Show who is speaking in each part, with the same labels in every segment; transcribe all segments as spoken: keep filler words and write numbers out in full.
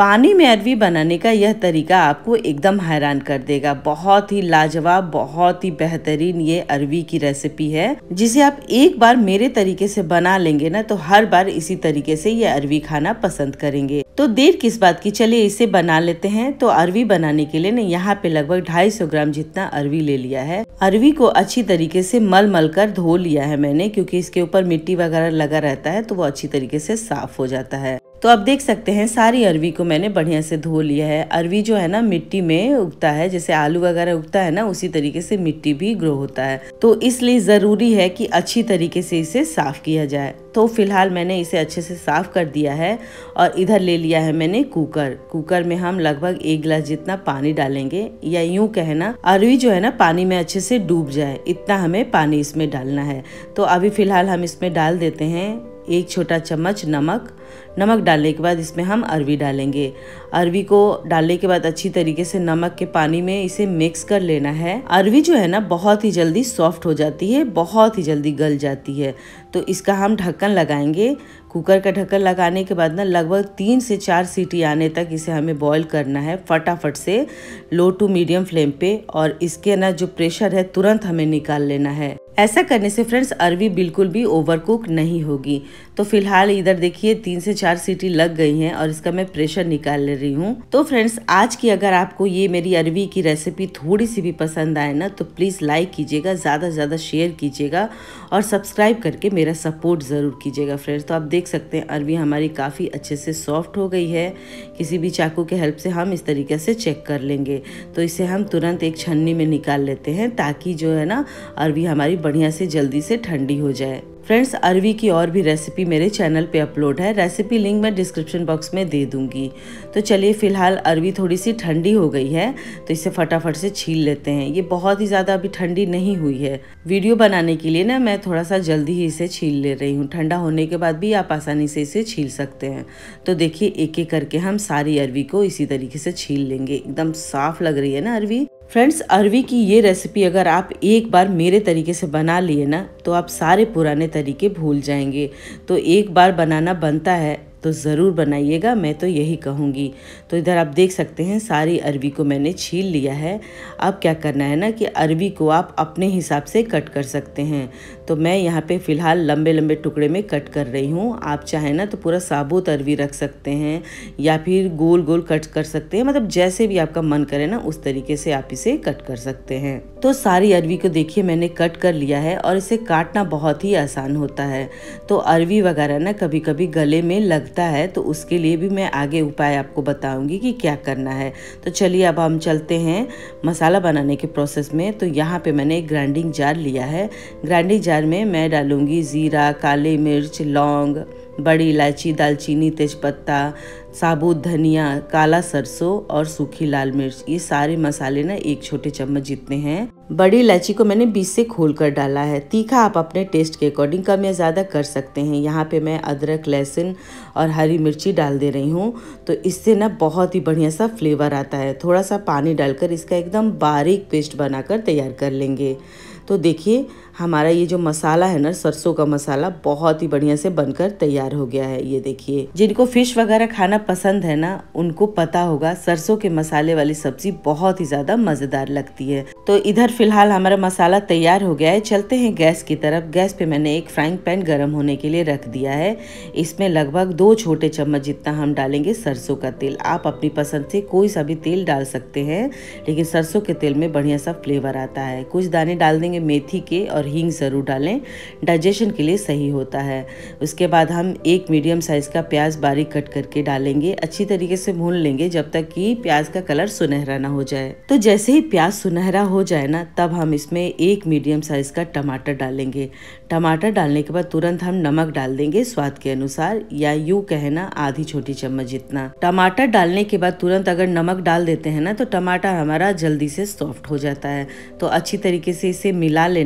Speaker 1: पानी में अरवी बनाने का यह तरीका आपको एकदम हैरान कर देगा। बहुत ही लाजवाब, बहुत ही बेहतरीन ये अरवी की रेसिपी है, जिसे आप एक बार मेरे तरीके से बना लेंगे ना तो हर बार इसी तरीके से ये अरवी खाना पसंद करेंगे। तो देर किस बात की, चलिए इसे बना लेते हैं। तो अरवी बनाने के लिए ना यहाँ पे लगभग ढाई सौ ग्राम जितना अरवी ले लिया है। अरवी को अच्छी तरीके से मल मल कर धो लिया है मैंने, क्योंकि इसके ऊपर मिट्टी वगैरह लगा रहता है तो वो अच्छी तरीके से साफ हो जाता है। तो आप देख सकते हैं सारी अरवी को मैंने बढ़िया से धो लिया है। अरवी जो है ना मिट्टी में उगता है, जैसे आलू वगैरह उगता है ना, उसी तरीके से मिट्टी भी ग्रो होता है। तो इसलिए जरूरी है कि अच्छी तरीके से इसे साफ किया जाए। तो फिलहाल मैंने इसे अच्छे से साफ कर दिया है और इधर ले लिया है मैंने कुकर। कुकर में हम लगभग एक गिलास जितना पानी डालेंगे, या यूं कहना अरवी जो है ना पानी में अच्छे से डूब जाए, इतना हमें पानी इसमें डालना है। तो अभी फिलहाल हम इसमें डाल देते हैं एक छोटा चम्मच नमक। नमक डालने के बाद इसमें हम अरवी डालेंगे। अरवी को डालने के बाद अच्छी तरीके से नमक के पानी में इसे मिक्स कर लेना है। अरवी जो है ना बहुत ही जल्दी सॉफ्ट हो जाती है, बहुत ही जल्दी गल जाती है। तो इसका हम ढक्कन लगाएंगे। कुकर का ढक्कन लगाने के बाद ना लगभग तीन से चार सीटी आने तक इसे हमें बॉईल करना है फटाफट से, लो टू मीडियम फ्लेम पे। और इसके ना जो प्रेशर है तुरंत हमें निकाल लेना है। ऐसा करने से फ्रेंड्स अरवी बिल्कुल भी ओवरकुक नहीं होगी। तो फिलहाल इधर देखिए तीन से चार सीटी लग गई हैं और इसका मैं प्रेशर निकाल ले रही हूँ। तो फ्रेंड्स आज की अगर आपको ये मेरी अरवी की रेसिपी थोड़ी सी भी पसंद आए ना तो प्लीज लाइक कीजिएगा, ज्यादा से ज्यादा शेयर कीजिएगा और सब्सक्राइब करके मेरा सपोर्ट जरूर कीजिएगा फ्रेंड्स। तो आप देख सकते हैं अरवी हमारी काफी अच्छे से सॉफ्ट हो गई है। किसी भी चाकू के हेल्प से हम इस तरीके से चेक कर लेंगे। तो इसे हम तुरंत एक छन्नी में निकाल लेते हैं, ताकि जो है ना अरवी हमारी बढ़िया से जल्दी से ठंडी हो जाए। फ्रेंड्स अरवी की और भी रेसिपी मेरे चैनल पे अपलोड है, रेसिपी लिंक मैं डिस्क्रिप्शन बॉक्स में दे दूंगी। तो चलिए फिलहाल अरवी थोड़ी सी ठंडी हो गई है तो इसे फटाफट से छील लेते हैं। ये बहुत ही ज़्यादा अभी ठंडी नहीं हुई है। वीडियो बनाने के लिए ना मैं थोड़ा सा जल्दी ही इसे छील ले रही हूँ। ठंडा होने के बाद भी आप आसानी से इसे छील सकते हैं। तो देखिए एक एक करके हम सारी अरवी को इसी तरीके से छील लेंगे। एकदम साफ लग रही है ना अरवी। फ्रेंड्स अरवी की ये रेसिपी अगर आप एक बार मेरे तरीके से बना लिए ना तो आप सारे पुराने तरीके भूल जाएंगे। तो एक बार बनाना बनता है तो ज़रूर बनाइएगा, मैं तो यही कहूँगी। तो इधर आप देख सकते हैं सारी अरवी को मैंने छील लिया है। अब क्या करना है ना कि अरवी को आप अपने हिसाब से कट कर सकते हैं। तो मैं यहाँ पे फ़िलहाल लंबे लंबे टुकड़े में कट कर रही हूँ। आप चाहें ना तो पूरा साबुत अरवी रख सकते हैं या फिर गोल गोल कट कर सकते हैं, मतलब जैसे भी आपका मन करे ना उस तरीके से आप इसे कट कर सकते हैं। तो सारी अरवी को देखिए मैंने कट कर लिया है और इसे काटना बहुत ही आसान होता है। तो अरवी वगैरह ना कभी कभी गले में लग है तो उसके लिए भी मैं आगे उपाय आपको बताऊंगी कि क्या करना है। तो चलिए अब हम चलते हैं मसाला बनाने के प्रोसेस में। तो यहाँ पे मैंने एक ग्राइंडिंग जार लिया है। ग्राइंडिंग जार में मैं डालूंगी जीरा, काली मिर्च, लौंग, बड़ी इलायची, दालचीनी, तेजपत्ता, साबुत धनिया, काला सरसों और सूखी लाल मिर्च। ये सारे मसाले ना एक छोटे चम्मच जितने हैं। बड़ी इलायची को मैंने बीच से खोल कर डाला है। तीखा आप अपने टेस्ट के अकॉर्डिंग कम या ज़्यादा कर सकते हैं। यहाँ पे मैं अदरक, लहसुन और हरी मिर्ची डाल दे रही हूँ। तो इससे ना बहुत ही बढ़िया सा फ्लेवर आता है। थोड़ा सा पानी डालकर इसका एकदम बारीक पेस्ट बनाकर तैयार कर लेंगे। तो देखिए हमारा ये जो मसाला है ना, सरसों का मसाला, बहुत ही बढ़िया से बनकर तैयार हो गया है। ये देखिए, जिनको फिश वगैरह खाना पसंद है ना उनको पता होगा सरसों के मसाले वाली सब्जी बहुत ही ज्यादा मजेदार लगती है। तो इधर फिलहाल हमारा मसाला तैयार हो गया है। चलते हैं गैस की तरफ। गैस पे मैंने एक फ्राइंग पैन गर्म होने के लिए रख दिया है। इसमें लगभग दो छोटे चम्मच जितना हम डालेंगे सरसों का तेल। आप अपनी पसंद से कोई सा भी तेल डाल सकते हैं, लेकिन सरसों के तेल में बढ़िया सा फ्लेवर आता है। कुछ दाने डाल देंगे मेथी के और हींग जरूर डालें, डाइजेशन के लिए सही होता है। उसके बाद हम एक मीडियम साइज का प्याज बारीक कट करके डालेंगे। अच्छी तरीके से भून लेंगे जब तक कि प्याज का कलर सुनहरा ना हो जाए। तो जैसे ही प्याज सुनहरा हो जाए ना तब हम इसमें एक मीडियम साइज का टमाटर डालेंगे। टमाटर डालने के बाद तुरंत हम नमक डाल देंगे स्वाद के अनुसार, या यूं कहना आधी छोटी चम्मच जितना। टमाटर डालने के बाद तुरंत अगर नमक डाल देते हैं ना तो टमाटर हमारा जल्दी से सॉफ्ट हो जाता है। तो अच्छी तरीके से इसे मिला लेना है।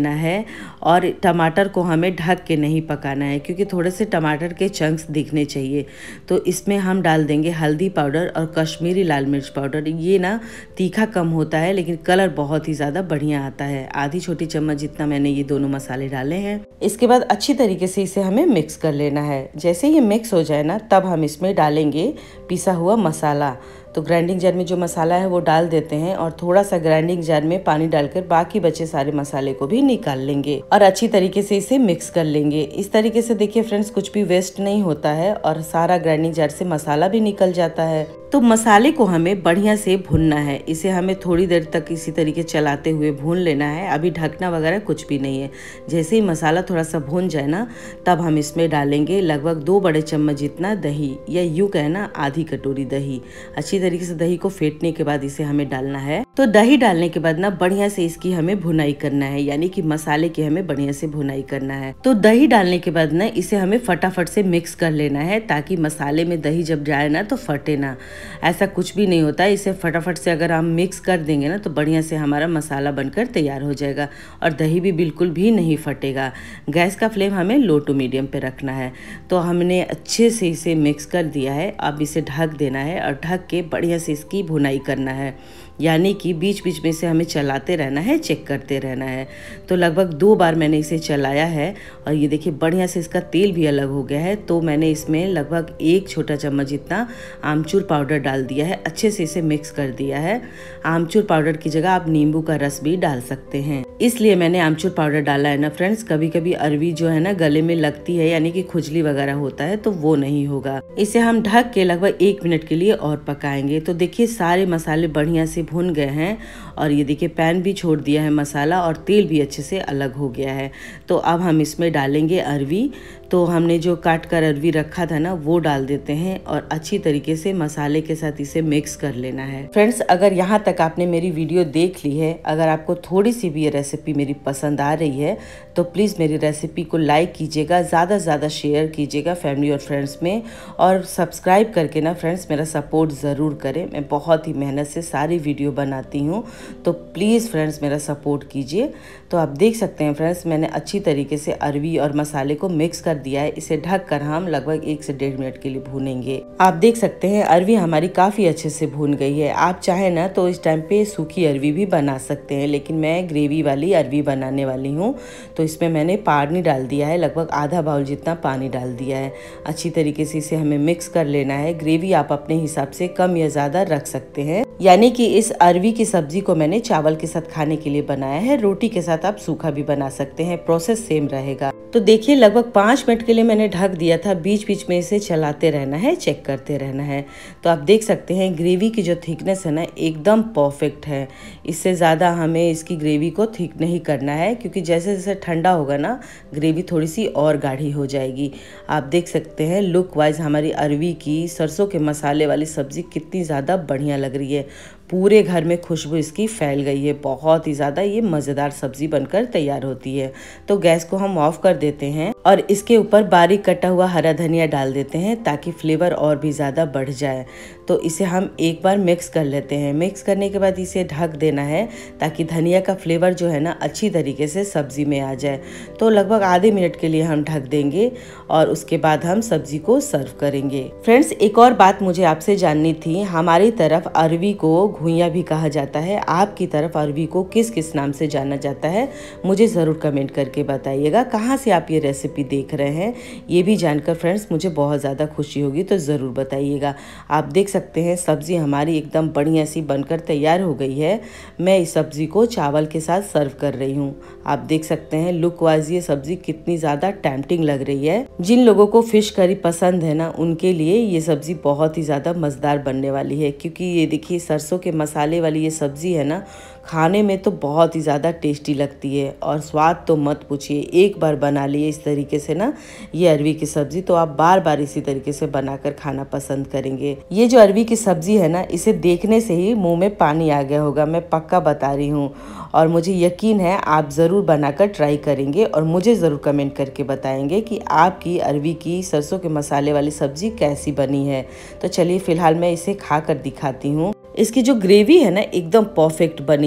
Speaker 1: और टमाटर को हमें ढक के नहीं पकाना है क्योंकि थोड़े से टमाटर के चंक्स दिखने चाहिए। तो इसमें हम डाल देंगे हल्दी पाउडर और कश्मीरी लाल मिर्च पाउडर। ये ना तीखा कम होता है लेकिन कलर बहुत ही ज़्यादा बढ़िया आता है। आधी छोटी चम्मच जितना मैंने ये दोनों मसाले डाले हैं। इसके बाद अच्छी तरीके से इसे हमें मिक्स कर लेना है। जैसे ये मिक्स हो जाए ना तब हम इसमें डालेंगे पिसा हुआ मसाला। तो ग्राइंडिंग जार में जो मसाला है वो डाल देते हैं और थोड़ा सा ग्राइंडिंग जार में पानी डालकर बाकी बचे सारे मसाले को भी निकाल लेंगे और अच्छी तरीके से इसे मिक्स कर लेंगे। इस तरीके से देखिए फ्रेंड्स, कुछ भी वेस्ट नहीं होता है और सारा ग्राइंडिंग जार से मसाला भी निकल जाता है। तो मसाले को हमें बढ़िया से भूनना है। इसे हमें थोड़ी देर तक इसी तरीके चलाते हुए भून लेना है। अभी ढकना वगैरह कुछ भी नहीं है। जैसे ही मसाला थोड़ा सा भून जाए ना तब हम इसमें डालेंगे लगभग दो बड़े चम्मच जितना दही, या यूँ कहे ना आधी कटोरी दही। अच्छी तरीके से दही को फेंटने के बाद इसे हमें डालना है। तो दही डालने के बाद ना बढ़िया से इसकी हमें भुनाई करना है, यानी कि मसाले की हमें बढ़िया से भुनाई करना है। तो दही डालने के बाद ना इसे हमें फटाफट से मिक्स कर लेना है ताकि मसाले में दही जब जाए ना तो फटे ना। ऐसा कुछ भी नहीं होता है। इसे फटाफट से अगर हम मिक्स कर देंगे ना तो बढ़िया से हमारा मसाला बनकर तैयार हो जाएगा और दही भी बिल्कुल भी नहीं फटेगा। गैस का फ्लेम हमें लो टू मीडियम पे रखना है। तो हमने अच्छे से इसे मिक्स कर दिया है। अब इसे ढक देना है और ढक के बढ़िया से इसकी भुनाई करना है, यानी कि बीच बीच में से हमें चलाते रहना है, चेक करते रहना है। तो लगभग दो बार मैंने इसे चलाया है और ये देखिए बढ़िया से इसका तेल भी अलग हो गया है। तो मैंने इसमें लगभग एक छोटा चम्मच जितना आमचूर पाउडर डाल दिया है। अच्छे से इसे मिक्स कर दिया है। आमचूर पाउडर की जगह आप नींबू का रस भी डाल सकते हैं, इसलिए मैंने आमचूर पाउडर डाला है ना फ्रेंड्स। कभी कभी अरवी जो है ना गले में लगती है, यानी कि खुजली वगैरह होता है, तो वो नहीं होगा। इसे हम ढक के लगभग एक मिनट के लिए और पकाएंगे। तो देखिए सारे मसाले बढ़िया से भुन गए हैं और ये देखिए पैन भी छोड़ दिया है मसाला और तेल भी अच्छे से अलग हो गया है। तो अब हम इसमें डालेंगे अरवी। तो हमने जो काट कर अरवी रखा था ना वो डाल देते हैं और अच्छी तरीके से मसाले के साथ इसे मिक्स कर लेना है। फ्रेंड्स, अगर यहाँ तक आपने मेरी वीडियो देख ली है, अगर आपको थोड़ी सी भी ये रेसिपी मेरी पसंद आ रही है तो प्लीज़ मेरी रेसिपी को लाइक कीजिएगा, ज़्यादा से ज़्यादा शेयर कीजिएगा फैमिली और फ्रेंड्स में, और सब्सक्राइब करके ना फ्रेंड्स मेरा सपोर्ट ज़रूर करें। मैं बहुत ही मेहनत से सारी वीडियो बनाती हूँ, तो प्लीज़ फ्रेंड्स मेरा सपोर्ट कीजिए। तो आप देख सकते हैं फ्रेंड्स, मैंने अच्छी तरीके से अरवी और मसाले को मिक्स कर दिया है। इसे ढक कर हम लगभग एक से डेढ़ मिनट के लिए भूनेंगे। आप देख सकते हैं अरवी हमारी काफ़ी अच्छे से भून गई है। आप चाहे ना तो इस टाइम पे सूखी अरवी भी बना सकते हैं, लेकिन मैं ग्रेवी वाली अरवी बनाने वाली हूँ। तो इसमें मैंने पानी डाल दिया है, लगभग आधा बाउल जितना पानी डाल दिया है। अच्छी तरीके से इसे हमें मिक्स कर लेना है। ग्रेवी आप अपने हिसाब से कम या ज़्यादा रख सकते हैं, यानी कि इस अरवी की सब्जी को मैंने चावल के साथ खाने के लिए बनाया है। रोटी के साथ आप सूखा भी बना सकते हैं, प्रोसेस सेम रहेगा। तो देखिए लगभग पाँच मिनट के लिए मैंने ढक दिया था। बीच बीच में इसे चलाते रहना है, चेक करते रहना है। तो आप देख सकते हैं ग्रेवी की जो थिकनेस है ना एकदम परफेक्ट है। इससे ज़्यादा हमें इसकी ग्रेवी को थिक नहीं करना है, क्योंकि जैसे जैसे ठंडा होगा ना ग्रेवी थोड़ी सी और गाढ़ी हो जाएगी। आप देख सकते हैं लुक वाइज हमारी अरवी की सरसों के मसाले वाली सब्ज़ी कितनी ज़्यादा बढ़िया लग रही है। पूरे घर में खुशबू इसकी फैल गई है। बहुत ही ज़्यादा ये मज़ेदार सब्ज़ी बनकर तैयार होती है। तो गैस को हम ऑफ कर देते हैं और इसके ऊपर बारीक कटा हुआ हरा धनिया डाल देते हैं ताकि फ्लेवर और भी ज़्यादा बढ़ जाए। तो इसे हम एक बार मिक्स कर लेते हैं। मिक्स करने के बाद इसे ढक देना है ताकि धनिया का फ्लेवर जो है ना अच्छी तरीके से सब्ज़ी में आ जाए। तो लगभग आधे मिनट के लिए हम ढक देंगे और उसके बाद हम सब्ज़ी को सर्व करेंगे। फ्रेंड्स, एक और बात मुझे आपसे जाननी थी। हमारी तरफ अरवी को घुइयां भी कहा जाता है। आपकी तरफ अरवी को किस किस नाम से जाना जाता है मुझे ज़रूर कमेंट करके बताइएगा। कहाँ से आप ये रेसिपी देख रहे हैं ये भी जानकर फ्रेंड्स मुझे बहुत ज़्यादा खुशी होगी, तो ज़रूर बताइएगा। आप देख सकते हैं सब्ज़ी हमारी एकदम बढ़िया सी बनकर तैयार हो गई है। मैं इस सब्ज़ी को चावल के साथ सर्व कर रही हूँ। आप देख सकते हैं लुक वाइज ये सब्ज़ी कितनी ज़्यादा टेम्पटिंग लग रही है। जिन लोगों को फिश करी पसंद है ना उनके लिए ये सब्ज़ी बहुत ही ज़्यादा मज़ेदार बनने वाली है, क्योंकि ये देखिए सरसों के मसाले वाली ये सब्ज़ी है ना खाने में तो बहुत ही ज़्यादा टेस्टी लगती है और स्वाद तो मत पूछिए। एक बार बना लिए इस तरीके से ना ये अरवी की सब्ज़ी तो आप बार बार इसी तरीके से बनाकर खाना पसंद करेंगे। ये जो अरवी की सब्ज़ी है ना इसे देखने से ही मुंह में पानी आ गया होगा, मैं पक्का बता रही हूँ। और मुझे यकीन है आप ज़रूर बनाकर ट्राई करेंगे और मुझे ज़रूर कमेंट करके बताएंगे कि आपकी अरवी की सरसों के मसाले वाली सब्ज़ी कैसी बनी है। तो चलिए फ़िलहाल मैं इसे खा कर दिखाती हूँ। इसकी जो ग्रेवी है ना एकदम परफेक्ट बनी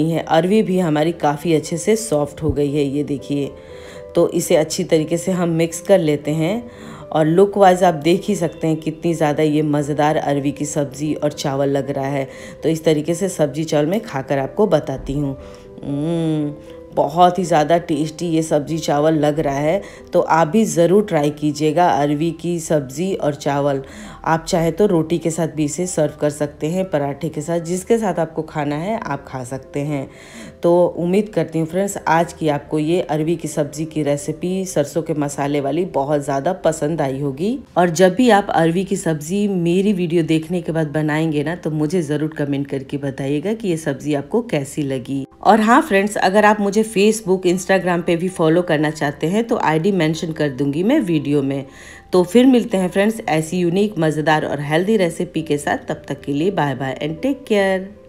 Speaker 1: नहीं है। अरवी भी हमारी काफ़ी अच्छे से सॉफ्ट हो गई है, ये देखिए। तो इसे अच्छी तरीके से हम मिक्स कर लेते हैं और लुक वाइज आप देख ही सकते हैं कितनी ज़्यादा ये मज़ेदार अरवी की सब्ज़ी और चावल लग रहा है। तो इस तरीके से सब्ज़ी चावल मैं खाकर आपको बताती हूँ। बहुत ही ज़्यादा टेस्टी ये सब्ज़ी चावल लग रहा है। तो आप भी ज़रूर ट्राई कीजिएगा अरवी की सब्ज़ी और चावल। आप चाहे तो रोटी के साथ भी इसे सर्व कर सकते हैं, पराठे के साथ, जिसके साथ आपको खाना है आप खा सकते हैं। तो उम्मीद करती हूँ फ्रेंड्स आज की आपको ये अरवी की सब्ज़ी की रेसिपी सरसों के मसाले वाली बहुत ज़्यादा पसंद आई होगी। और जब भी आप अरवी की सब्ज़ी मेरी वीडियो देखने के बाद बनाएंगे ना, तो मुझे ज़रूर कमेंट करके बताइएगा कि ये सब्ज़ी आपको कैसी लगी। और हाँ फ्रेंड्स, अगर आप मुझे फेसबुक इंस्टाग्राम पे भी फॉलो करना चाहते हैं तो आईडी मेंशन कर दूंगी मैं वीडियो में। तो फिर मिलते हैं फ्रेंड्स ऐसी यूनिक, मज़ेदार और हेल्दी रेसिपी के साथ। तब तक के लिए bye bye and take care.